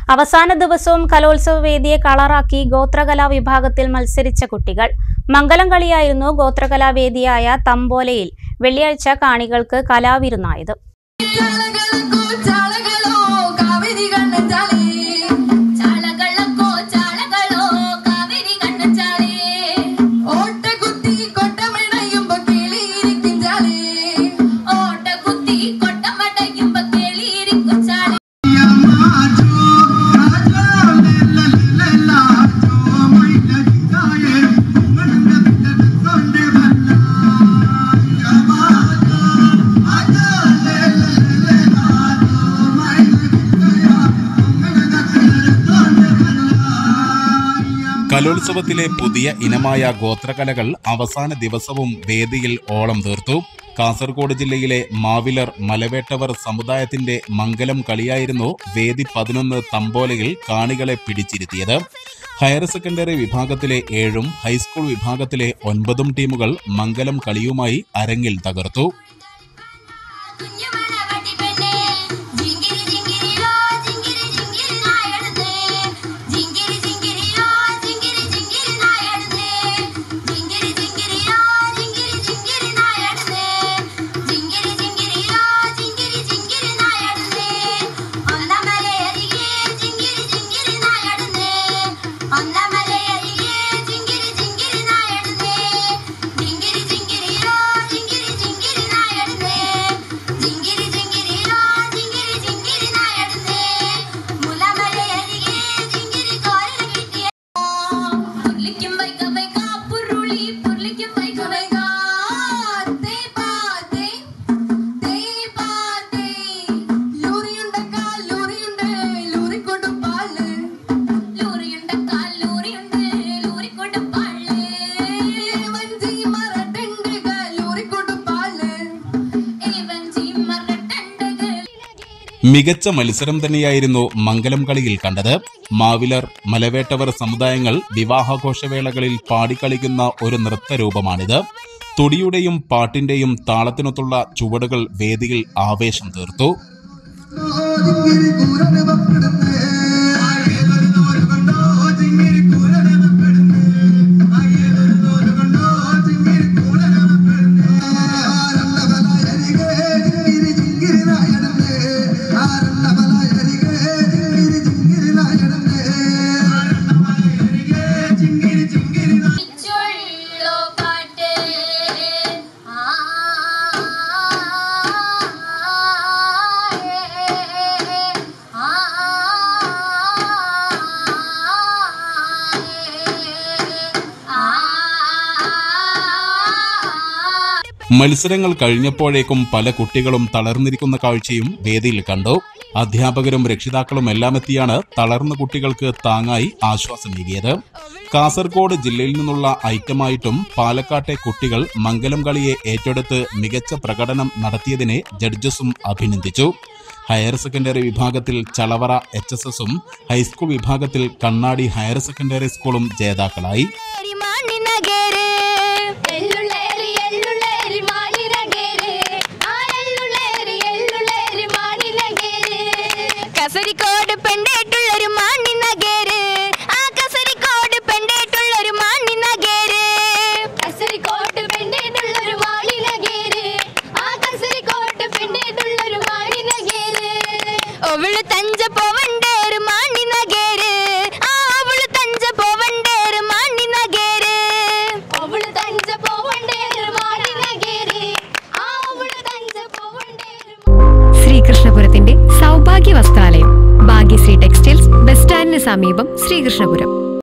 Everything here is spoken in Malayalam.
അവസാന ദിവസവും കലോത്സവ വേദിയെ കളറാക്കി ഗോത്രകലാ വിഭാഗത്തിൽ മത്സരിച്ച കുട്ടികൾ. മംഗലം കളിയായിരുന്നു ഗോത്രകലാവേദിയായ തമ്പോലയിൽ വെള്ളിയാഴ്ച കാണികൾക്ക് കലാവിരുന്നായത്. കലോത്സവത്തിലെ പുതിയ ഇനമായ ഗോത്രകലകൾ അവസാന ദിവസവും വേദിയിൽ ഓളം തീർത്തു. കാസർഗോഡ് ജില്ലയിലെ മാവിലർ മലവേട്ടവർ സമുദായത്തിന്റെ മംഗലം കളിയായിരുന്നു വേദി 11 തമ്പോലയിൽ കാണികളെ പിടിച്ചിരുത്തിയത്. ഹയർ സെക്കൻഡറി വിഭാഗത്തിലെ 7ഉം ഹൈസ്കൂൾ വിഭാഗത്തിലെ 9 ടീമുകൾ മംഗലം കളിയുമായി അരങ്ങിൽ തകർത്തു. മികച്ച മത്സരം തന്നെയായിരുന്നു മംഗലം കളിയിൽ കണ്ടത്. മാവിലർ മലവേട്ടവർ സമുദായങ്ങൾ വിവാഹാഘോഷവേളകളിൽ പാടിക്കളിക്കുന്ന ഒരു നൃത്തരൂപമാണിത്. തുടിയുടെയും പാട്ടിന്റെയും താളത്തിനൊത്തുള്ള ചുവടുകൾ വേദിയിൽ ആവേശം തീർത്തു. മത്സരങ്ങൾ കഴിഞ്ഞപ്പോഴേക്കും പല കുട്ടികളും തളർന്നിരിക്കുന്ന കാഴ്ചയും വേദിയിൽ കണ്ടു. അധ്യാപകരും രക്ഷിതാക്കളും എല്ലാമെത്തിയാണ് തളർന്ന കുട്ടികൾക്ക് താങ്ങായി ആശ്വാസമേകിയത്. കാസർഗോഡ് ജില്ലയിൽ നിന്നുള്ള ഐറ്റമായിട്ടും പാലക്കാട്ടെ കുട്ടികൾ മംഗലം കളിയെ ഏറ്റെടുത്ത് മികച്ച പ്രകടനം നടത്തിയതിനെ ജഡ്ജസും അഭിനന്ദിച്ചു. ഹയർ സെക്കൻഡറി വിഭാഗത്തിൽ ചളവറ HSSഉം ഹൈസ്കൂൾ വിഭാഗത്തിൽ കണ്ണാടി ഹയർ സെക്കൻഡറി സ്കൂളും ജേതാക്കളായി. കസരിക്കോട് പെണ്ടേട്ടുള്ളൊരു മാണിനഗേര്, ആ കസരിക്കോട് പെണ്ടേട്ടുള്ളൊരു മാണിനഗേര്, കസരിക്കോട് പെണ്ടേട്ടുള്ളൊരു മാണിനഗേര്, ആ കസരിക്കോട് പെണ്ടേട്ടുള്ളൊരു മാണിനഗേര്, അവള് തഞ്ച പോവണ്ടേര് മാണിനഗേര്, ആ അവള് തഞ്ച പോവണ്ടേര് മാണിനഗേര്, അവള് തഞ്ച പോവണ്ടേര് മാണിനഗേര്, ആ അവള് തഞ്ച പോവണ്ടേര്. ശ്രീകൃഷ്ണപുരത്തിന്റെ സൗഭാഗ്യ വസ്ത്രാലയം, ഭാഗ്യശ്രീ ടെക്സ്റ്റൈൽസ്, ബസ് സ്റ്റാൻഡിന് സമീപം, ശ്രീകൃഷ്ണപുരം.